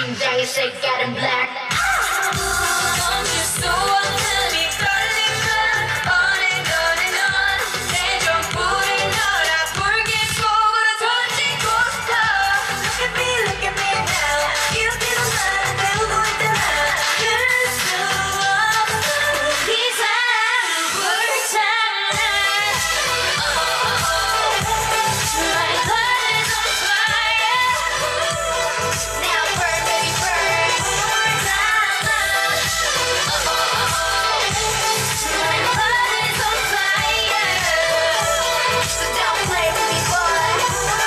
심장이 색깔은 black. Don't you so 어둠이 떨리면 어린거리는 내 전부를 너라 불길 속으로 던지고 싶어. Look at me now. 이렇게도 날 배우고 있잖아. 그럴 수 없어. 이 사랑은 불타네. My blood is on fire. Now burn, baby, burn. My blood is on fire. So don't play with me, boy.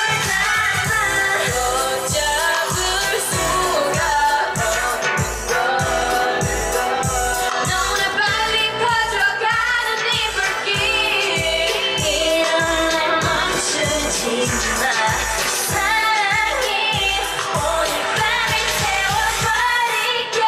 걷잡을 수가 없는 걸. 너무나 빨리 퍼져가는 이 불길. 이런 날 멈추지 마. 사랑이 오늘 밤을 태워버릴게.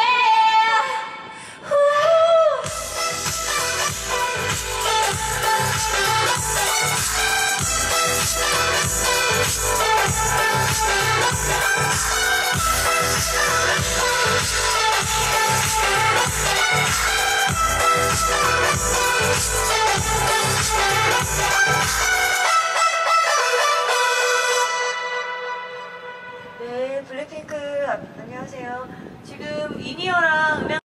네, 블랙핑크 안녕하세요. 지금 이니어랑 음향